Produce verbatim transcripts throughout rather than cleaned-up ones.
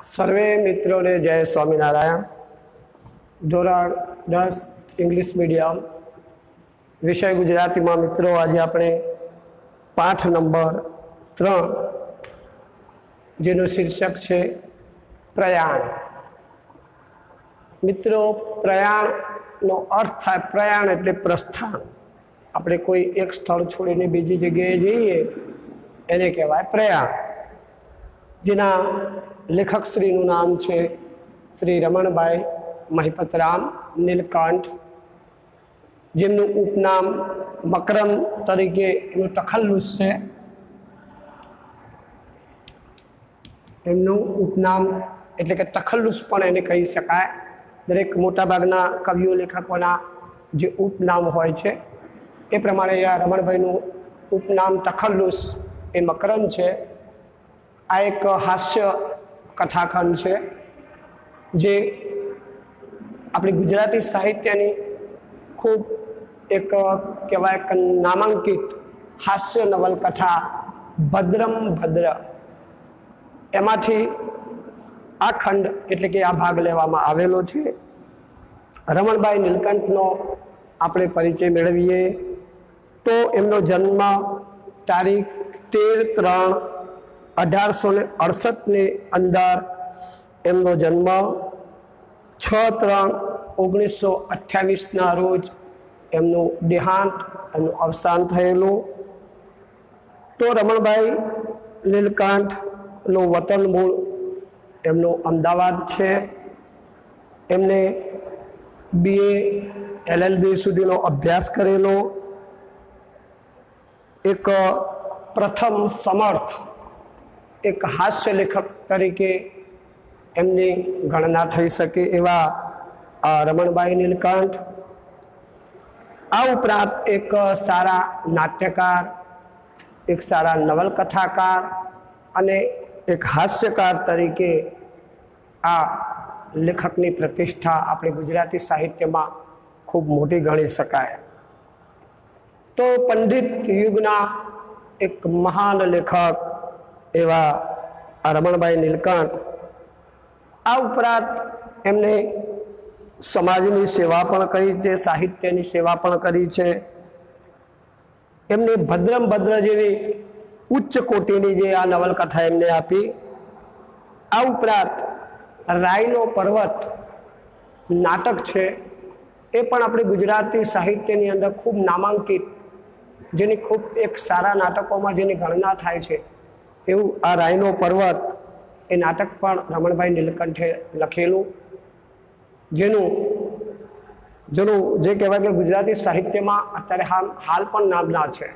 सर्वे मित्रों ने जय स्वामीनारायण। धोरण दस इंग्लिश मीडियम विषय गुजराती में मित्रों आज आपणे पाठ नंबर त्रण जेनु शीर्षक है प्रयाण। मित्रों प्रयाण नो अर्थ थाय प्रयाण एटले प्रस्थान। આપણે કોઈ એક સ્થળ છોડીને બીજી જગ્યાએ જઈએ એને કહેવાય પ્રયાણ। જેના લેખક શ્રીનું નામ છે શ્રી રમણભાઈ મહિપતરામ નીલકંઠ, જેમનું ઉપનામ મકરંદ તરીકે એનું તખલ્લુસ છે। એમનું ઉપનામ એટલે કે તખલ્લુસ પણ એને કહી શકાય। દરેક મોટાભાગના કવિઓ લેખકોના જે ઉપનામ હોય છે એ પ્રમાણે આ રમણભાઈનું ઉપનામ તખલ્લુસ એ મકરંદ છે। આ એક હાસ્ય કથાખંડ છે જે આપણી ગુજરાતી સાહિત્યની ખૂબ એક કહેવાય કે નામાંકિત હાસ્ય નવલકથા ભદ્રમ ભદ્ર એમાંથી આ ખંડ એટલે કે આ ભાગ લેવામાં આવેલો છે। રમણભાઈ નીલકંઠનો આપણે પરિચય મેળવીએ तो एमनो जन्म तारीख तेर त्रण अठार सौ ने अड़सठ ने अंदर एमनो जन्म छ त्रण ओगनीस सौ अठावीस ना रोज एमनो देहांत एमनो अवसान थयेलू। तो रमणभाई नीलकंठ नो वतन मूल एमनो अमदावाद छे। एमने बीए एल एल बी सुधीनो अभ्यास करेलो। एक प्रथम समर्थ एक हास्य लेखक तरीके एमनी गणना थई सके एवा रमणभाई नीलकंठ। आ उपरांत एक सारा नाट्यकार, एक सारा नवलकथाकार अने एक हास्यकार तरीके आ लेखकनी प्रतिष्ठा अपने गुजराती साहित्य में खूब मोटी गणी शकाय। तो पंडित युगना एक महान लेखक एवा रमणभाई नीलकंठ आ उपरांत एमने समाजनी सेवा पण करी छे, साहित्यनी सेवा पण करी छे। एमने भद्रम भद्र जेवी उच्च कोटीनी जे आ नवलकथा एमने आपी। आ उपरांत रायनो पर्वत नाटक छे ए पण आपणे गुजराती साहित्यनी अंदर खूब नामांकित जेनी खूब एक सारा नाटकों में जेनी गणना थाय छे एवं आ रायनो पर्वत ए नाटक पण रमणभाई नीलकंठे लखेलू। जेनु जेनु जे कहेवाय के गुजराती साहित्य में अत्यारे हाल हाल पण नामना छे।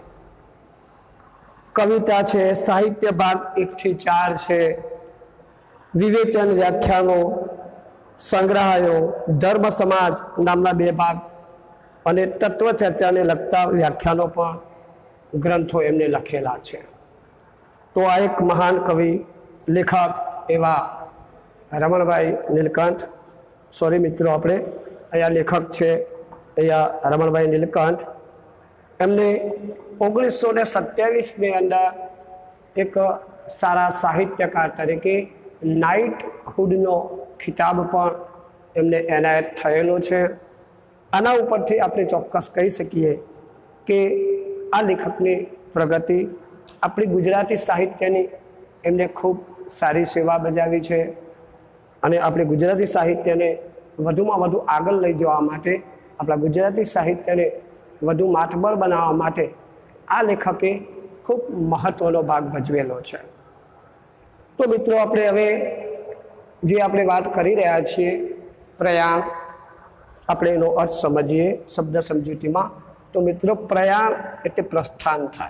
कविता छे, साहित्य भाग एक थी चार छे, विवेचन व्याख्यानों, संग्रहायो, धर्म समाज नामना बे भाग अने तत्व चर्चा ने लगता व्याख्यानों पर ग्रंथों एमने लखेला छे। तो आ एक महान कवि लेखक एवा रमणभाई नीलकंठ। सॉरी मित्रों, अपने अहींया लेखक छे अहींया रमणभाई नीलकंठ। एमने ओगनीस सौ ने सत्यावीस ने अंदर एक सारा साहित्यकार तरीके नाइटहुडनो खिताब पण एमने एनायत थयेलो छे। आना उपरथी आपणे चौक्कस कही सकीए कि आ लेखकनी प्रगति अपनी गुजराती साहित्यनी एमने खूब सारी सेवा बजावी छे अने आपणे गुजराती साहित्यने वधुमां वधु आगळ लई जवा माटे, आपणा गुजराती साहित्यने वधु मातबर बनाववा माटे आ लेखके खूब महत्वनो भाग भजवेलो छे। तो मित्रों, आपणे हवे जे आपणे वात करी रह्या छीए प्रयाण, આપણે એનો અર્થ સમજીએ શબ્દ સમજૂતીમાં। તો મિત્રો પ્રયાણ એટલે પ્રસ્થાન થાય।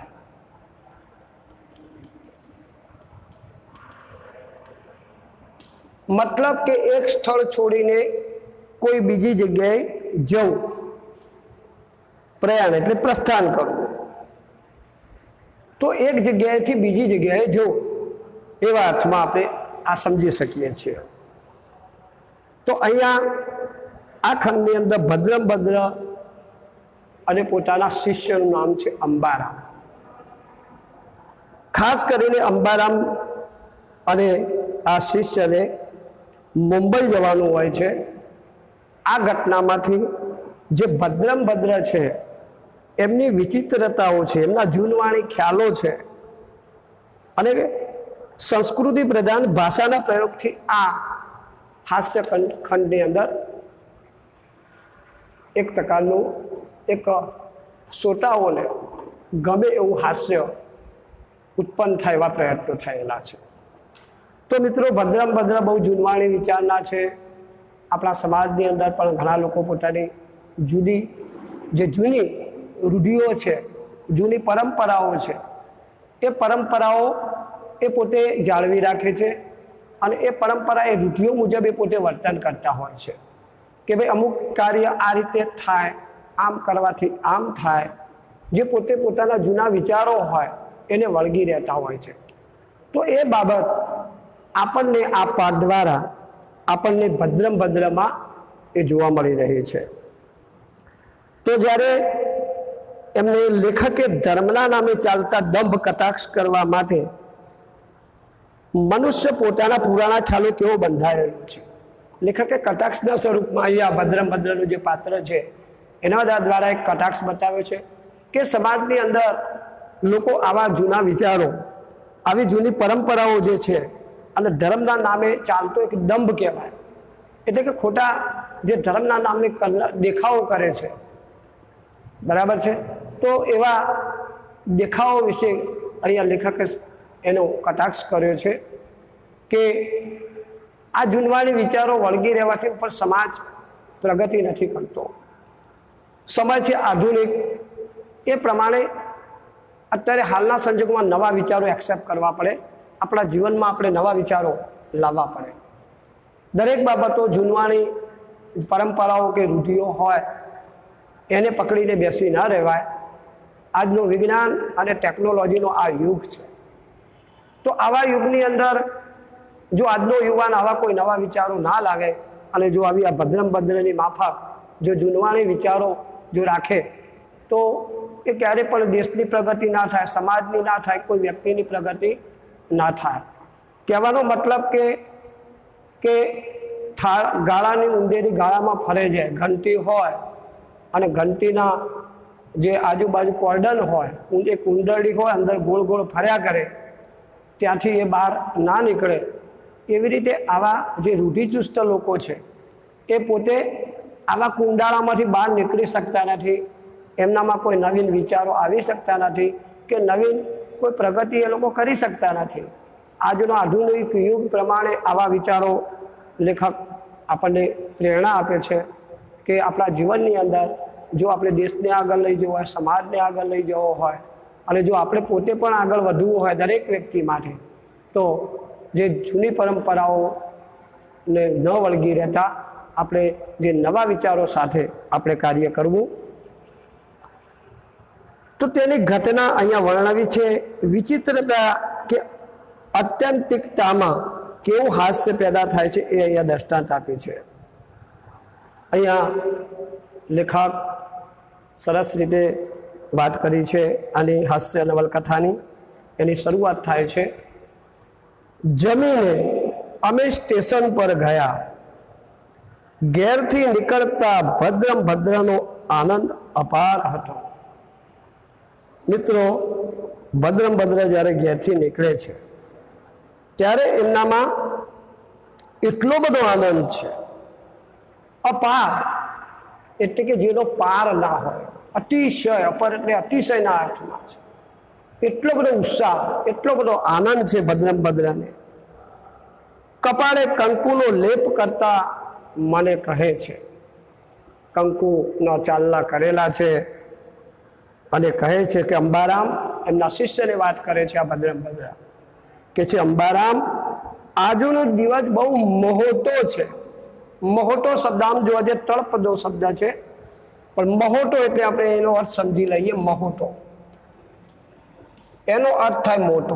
मतलब કે એક સ્થળ છોડીને કોઈ બીજી જગ્યાએ જવું, પ્રયાણ એટલે પ્રસ્થાન કરવું। તો એક જગ્યાએથી બીજી જગ્યાએ જવું એવા અર્થમાં આપણે આ સમજી શકીએ છીએ। તો અહીંયા आ खंड अंदर भद्रम भद्र अने पोताना शिष्यनु नाम छे अंबाराम। खास करीने अंबाराम अने आ शिष्य ने મુંબઈ જવાનું હોય છે। આ ઘટનામાંથી જે ભદ્રમ ભદ્ર છે એમની વિચિત્રતાઓ છે, એમના જૂનવાણી ખ્યાલો છે અને સંસ્કૃતિ પ્રધાન ભાષાના પ્રયોગથી આ હાસ્ય ખંડની અંદર એક પ્રકારનું એક શ્રોતાઓને ગમે એવું હાસ્ય ઉત્પન્ન થાય એવા પ્રયત્નો થયેલા છે। તો મિત્રો, ભદ્રમ ભદ્ર બહુ જૂનવાણી વિચારના છે। આપણા સમાજની અંદર પણ ઘણા લોકો પોતાની જુદી જે જૂની રૂઢિઓ છે, જૂની પરંપરાઓ છે, એ પરંપરાઓ એ પોતે જાળવી રાખે છે અને એ પરંપરા એ રૂઢિઓ મુજબ એ પોતે વર્તન કરતા હોય છે કે ભાઈ અમુક કાર્ય આ રીતે થાય, આમ કરવાથી આમ થાય। જે પોતે પોતાના જૂના વિચારો હોય એને વળગી રહેતા હોય છે। તો એ બાબત આપણને આ પાઠ દ્વારા આપણને ભદ્રમ ભદ્રમાં એ જોવા મળી રહી છે। તો જ્યારે એમને લેખકે ધર્મના નામે ચાલતા દંભ કટાક્ષ કરવા માટે મનુષ્ય પોતાના પુરાણા ખ્યાલો કેવો બંધાયેલો છે। લેખકે કટાક્ષના સ્વરૂપમાં અહીંયા ભદ્રમ ભદ્રનું જે પાત્ર છે એના દ્વારા એક કટાક્ષ બતાવ્યો છે કે સમાજની અંદર લોકો આવા જૂના વિચારો, આવી જૂની પરંપરાઓ જે છે અને ધર્મના નામે ચાલતો એક દંભ કહેવાય, એટલે કે ખોટા જે ધર્મના નામે દેખાવો કરે છે, બરાબર છે। તો એવા દેખાવો વિશે અહીંયા લેખકે એનો કટાક્ષ કર્યો છે કે આ જૂનવાણી વિચારો વળગી રહેવાથી ઉપર સમાજ પ્રગતિ નથી કરતો। સમય છે આધુનિક, એ પ્રમાણે અત્યારે હાલના સંજોગોમાં નવા વિચારો એક્સેપ્ટ કરવા પડે, આપણા જીવનમાં આપણે નવા વિચારો લાવવા પડે। દરેક બાબતો જૂનવાણી પરંપરાઓ કે રૂઢિઓ હોય એને પકડીને બેસી ન રહેવાય। આજનું વિજ્ઞાન અને ટેકનોલોજીનો આ યુગ છે। તો આવા યુગની અંદર જો આજનો યુવાન આવા કોઈ નવા વિચારો ના લાગે અને જો આવી આ ભદ્રમ ભદ્રની માફક જો જૂનવાણી વિચારો જો રાખે તો એ ક્યારે પણ દેશની પ્રગતિ ના થાય, સમાજની ના થાય, કોઈ વ્યક્તિની પ્રગતિ ના થાય। કહેવાનો મતલબ કે કે થાળ ગાળાની ઊંડેરી ગાળામાં ફરે છે, ઘંટી હોય અને ઘંટીના જે આજુબાજુ કોર્ડન હોય, એક કુંડળી હોય, અંદર ગોળ ગોળ ફર્યા કરે, ત્યાંથી એ બહાર ના નીકળે। એવી રીતે આવા જે રૂઢિચુસ્ત લોકો છે એ પોતે આવા કુંડાળામાંથી બહાર નીકળી શકતા નથી, એમનામાં કોઈ નવીન વિચારો આવી શકતા નથી કે નવીન કોઈ પ્રગતિ એ લોકો કરી શકતા નથી। આજનો આધુનિક યુગ પ્રમાણે આવા વિચારો લેખક આપણને પ્રેરણા આપે છે કે આપણા જીવનની અંદર જો આપણે દેશને આગળ લઈ જવો હોય, સમાજને આગળ લઈ જવો હોય અને જો આપણે પોતે પણ આગળ વધવું હોય દરેક વ્યક્તિ માટે, તો જે જૂની પરંપરાઓને ન વળગી રહેતા આપણે જે નવા વિચારો સાથે આપણે કાર્ય કરવું। તો તેની ઘટના અહીંયા વર્ણવી છે। વિચિત્રતા કે અત્યંતિકતામાં કેવું હાસ્ય પેદા થાય છે એ અહીંયા દ્રષ્ટાંત આપ્યું છે। અહીંયા લેખક સરસ રીતે વાત કરી છે આની હાસ્ય નવલકથાની। એની શરૂઆત થાય છે, જમીને અમે સ્ટેશન પર ગયા, ઘેરથી નીકળતા ભદ્રમ ભદ્રનો આનંદ અપાર હતો। મિત્રો, ભદ્રમ ભદ્ર જ્યારે ઘેરથી નીકળે છે ત્યારે એમનામાં એટલો બધો આનંદ છે, અપાર એટલે કે જેનો પાર ના હોય, અતિશય, અપર એટલે અતિશયના અર્થમાં છે। એટલો બધો ઉત્સાહ, એટલો બધો આનંદ છે ભદ્રમ ભદ્રને। કપાળે કંકુનો લેપ કરતા મને કહે છે, કંકુનો ચાલના કરેલા છે અને કહે છે કે અંબારામ, એમના શિષ્યને વાત કરે છે આ ભદ્રમ ભદ્ર, કે છે અંબારામ, આજનો દિવસ બહુ મોટો છે। મોટો શબ્દ આમ જોવા જઈએ તળપદો શબ્દ છે, પણ મોટો એટલે આપણે એનો અર્થ સમજી લઈએ। મોટો એનો અર્થ થાય મોટો।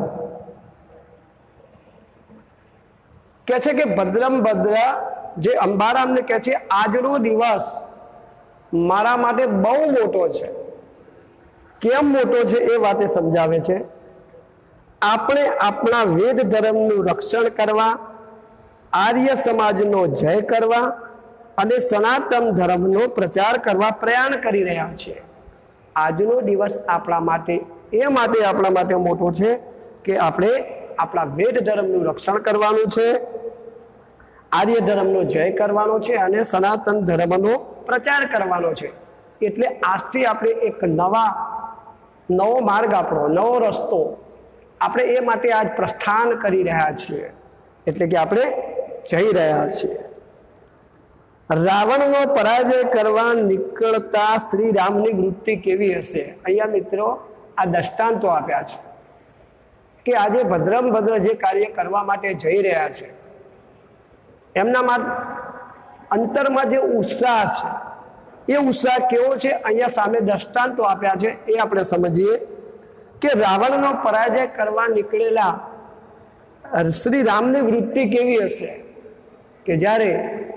કહે છે કે ભદ્રમ ભદ્ર જે અંબારામને કહે છે આજનો દિવસ મારા માટે બહુ મોટો છે। કેમ મોટો છે એ વાતે સમજાવે છે। આપણે આપણા વેદ ધર્મનું રક્ષણ કરવા આર્ય સમાજનો જય કરવા અને સનાતન ધર્મનો પ્રચાર કરવા પ્રયાણ કરી રહ્યા છે. આજનો દિવસ આપણા માટે એ માટે આપણા માટે મોટો છે કે આપણે આપણા વેદ ધર્મનું રક્ષણ કરવાનું છે, આર્ય ધર્મનો જય કરવાનો છે અને સનાતન ધર્મનો પ્રચાર કરવાનો છે. એટલે આજથી આપણે એક નવા નવો માર્ગ, આપણો નવો રસ્તો આપણે એ માટે આજ પ્રસ્થાન કરી રહ્યા છીએ. એટલે કે આપણે જઈ રહ્યા છીએ. રાવણનો પરાજય કરવા નીકળતા શ્રી રામની વૃત્તિ કેવી હશે? અહીંયા મિત્રો આ દ્રષ્ટાંતો આપ્યા છે કે આજે ભદ્રમ ભદ્ર જે કાર્ય કરવા માટે જઈ રહ્યા છે એમના માટે અંતરમાં જે ઉત્સાહ છે એ ઉત્સાહ કેવો છે? અહીંયા સામે દ્રષ્ટાંતો આપ્યા છે એ આપણે સમજીએ કે રાવણનો પરાજય કરવા નીકળેલા શ્રી રામની વૃત્તિ કેવી હશે કે જ્યારે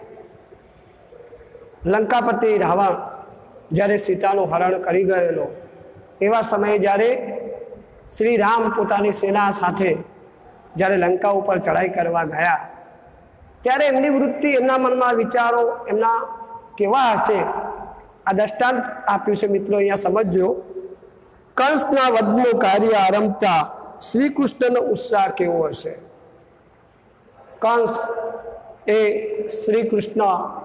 લંકાપતિ રાવણ જ્યારે સીતાનું હરણ કરી ગયેલો એવા સમયે જ્યારે શ્રી રામ પોતાની સેના સાથે જ્યારે લંકા ઉપર ચઢાઈ કરવા ગયા ત્યારે એમની વૃત્તિ, એમના મનમાં વિચારો એમના કેવા હશે? આ દ્રષ્ટાંત આપ્યું છે મિત્રો, અહીંયા સમજજો. કંસના વધનું કાર્ય આરંભતા શ્રી કૃષ્ણનો ઉત્સાહ કેવો હશે? કંસ એ શ્રી કૃષ્ણ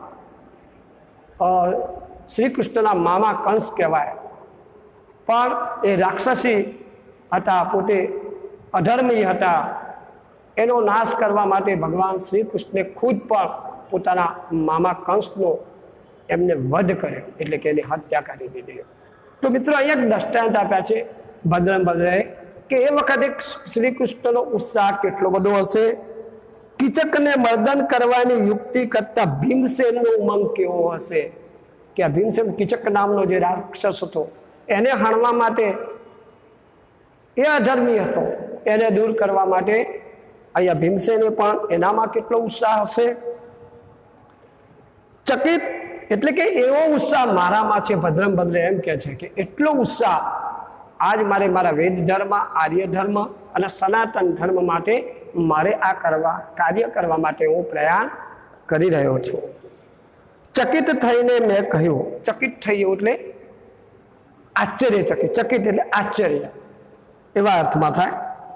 શ્રી કૃષ્ણના મામા કંસ કહેવાય, પણ એ રાક્ષસી હતા, પોતે અધર્મી હતા. એનો નાશ કરવા માટે ભગવાન શ્રી કૃષ્ણે ખુદ પણ પોતાના મામા કંસનો એમને વધ કર્યો, એટલે કે એની હત્યા કરી દીધી. તો મિત્રો અહીંયા એક દ્રષ્ટાંત આપ્યા છે ભદ્રમ ભદ્રએ કે એ વખતે શ્રી કૃષ્ણનો ઉત્સાહ કેટલો બધો હશે. કીચકને મર્દન કરવાની યુક્તિ કરતા ભીમસેનનો ઉમંગ કેવો હશે કે આ ભીમસેન કીચક નામનો જે રાક્ષસ હતો એને હણવા માટે, એ અધર્મી હતો, એને દૂર કરવા માટે અહીંયા ભીમસેને પણ એનામાં કેટલો ઉત્સાહ હશે. ચકિત એટલે કે એવો ઉત્સાહ મારામાં છે, ભદ્રમ ભદ્ર એમ કહે છે કે એટલો ઉત્સાહ આજ મારે મારા વેદ ધર્મ, આર્ય ધર્મ અને સનાતન ધર્મ માટે મારે આ કરવા કાર્ય કરવા માટે હું પ્રયાણ કરી રહ્યો છું. ચકિત થઈને મેં કહ્યું, ચકિત થયું એટલે આશ્ચર્યચકિત, ચકિત એટલે આશ્ચર્ય એવા અર્થમાં થાય.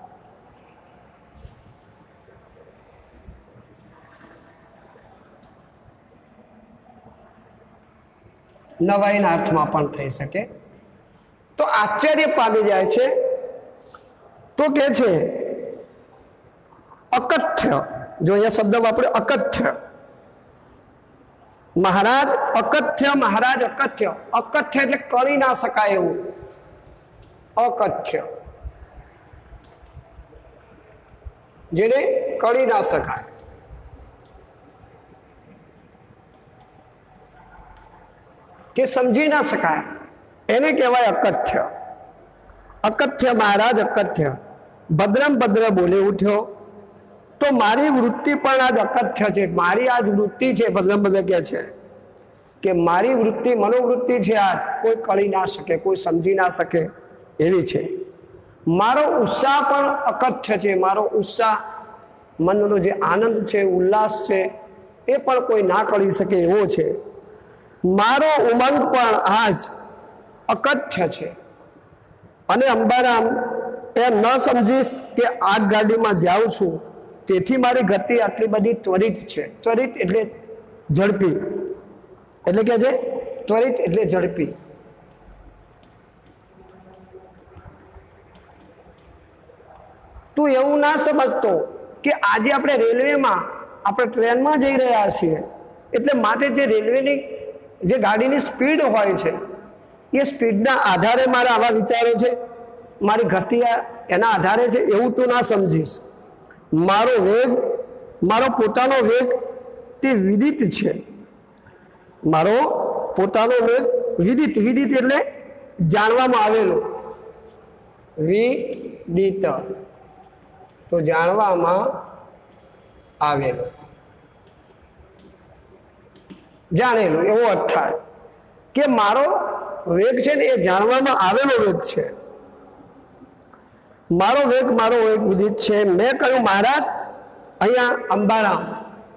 નવાઈના અર્થમાં પણ થઈ શકે. તો આશ્ચર્ય પામી જાય છે. તો કે છે અકથ્ય, જો અહીંયા શબ્દ વાપર્યો અકથ્ય, મહારાજ અકથ્ય, મહારાજ અકથ્ય. અકથ્ય એટલે કરી ના શકાય એવું, અકથ્ય જેને કરી ના શકાય. કે સમજી ના શકાય એને કહેવાય અકથ્ય. અકથ્ય મહારાજ અકથ્ય. ભદ્રમ ભદ્ર બોલે ઉઠ્યો, તો મારી વૃત્તિ પણ આજ અકથ્ય છે. મારી આજ વૃત્તિ છે, ભદ્રમ ભદ્ર કહે છે કે મારી વૃત્તિ, મનોવૃત્તિ છે આજ કોઈ કળી ના શકે, કોઈ સમજી ના શકે એવી છે. મારો ઉત્સાહ પણ અકથ્ય છે. મારો ઉત્સાહ, મનનો જે આનંદ છે, ઉલ્લાસ છે, એ પણ કોઈ ના કરી શકે એવો છે. મારો ઉમંગ પણ આજ અકથ્ય છે. અને અંબારામ એમ ન સમજીશ કે આગગાડીમાં જાઉં છું તેથી મારી ગતિ આટલી બધી ત્વરિત છે. ત્વરિત એટલે ઝડપી, એટલે કે છે ત્વરિત એટલે ઝડપી. તું એવું ના સમજતો કે આજે આપણે રેલવેમાં, આપણે ટ્રેનમાં જઈ રહ્યા છીએ એટલે માટે જે રેલવેની જે ગાડીની સ્પીડ હોય છે એ સ્પીડના આધારે મારા આવા વિચારો છે, મારી ગતિ એના આધારે છે એવું તું ના સમજીશ. મારો વેગ, મારો પોતાનો વેગ તે વિદિત છે. મારો પોતાનો વેગ વિદિત, વિદિત એટલે જાણવામાં આવેલો, વિદિત તો જાણવામાં આવેલો, જાણેલું એવો અર્થ થાય કે મારો વેગ છે ને એ જાણવામાં આવેલો વેગ છે. મારો વેગ, મારો વેગ વિદિત છે. મેં કહ્યું મહારાજ, અહીંયા અંબારામ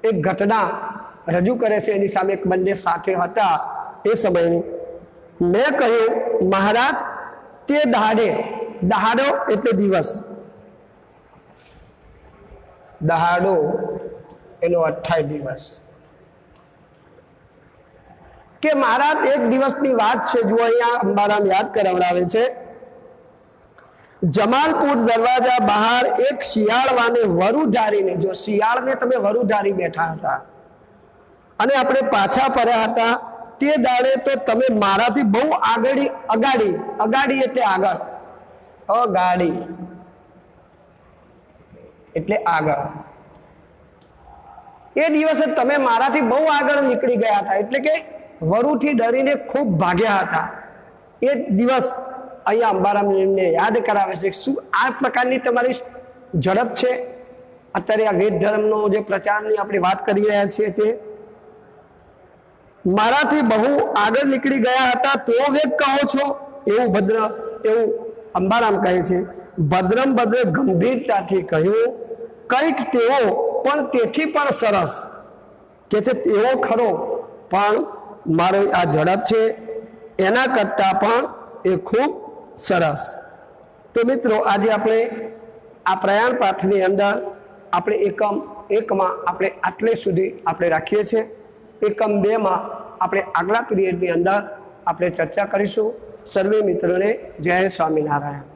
एक घटना रजू करे छे। एनी सामे एक बंने साथे हता ए समयनी। मैं कह्युं महाराज ते दाड़े, दहाड़ो एटले दिवस, दहाड़ो एनो अर्थ थाय दिवस, के महाराज एक दिवसनी वात छे। जो अहींया अंबाराम याद करावडावे छे। जमालपुर दरवाजा बहार एक शियाळवाने वरु धारीने, जो शियाळने तमे वरु धारी बैठा हता अने आपणे पाछा पर्या हता, ते दाड़े तो तमे माराथी बहु आगळी, अगाड़ी, अगाड़ी एटले आगळ, अगाड़ी एटले आगळ, ए दिवसे तमे माराथी बहु आगळ निकળી ગયા હતા, એટલે કે વરુથી ડરીને ખૂબ ભાગ્યા હતા। એ દિવસ અહીંયા અંબારામ ને યાદ કરાવે છે। શું આ પ્રકારની તમારી ઝડપ છે? અત્યારે આ વેદ ધર્મનો જે પ્રચારની આપણે વાત કરી રહ્યા છીએ તે મારાથી બહુ આગળ નીકળી ગયા હતા તેવો વેગ કહો છો, એવું ભદ્ર એવું અંબારામ કહે છે। ભદ્રમ ભદ્ર ગંભીરતાથી કહ્યું, કંઈક તેવો પણ તેથી પણ સરસ કે છે, તેવો ખરો પણ મારો આ ઝડપ છે એના કરતાં પણ એ ખૂબ સરસ। तो मित्रों आज આપણે આ પ્રયાણ પાઠની અંદર આપણે એકમ એકમાં આપણે આટલે સુધી આપણે રાખીએ છીએ। એકમ બે માં આપણે આગલા પીરિયડની અંદર આપણે ચર્ચા કરીશું। સર્વે મિત્રોને જય સ્વામિનારાયણ।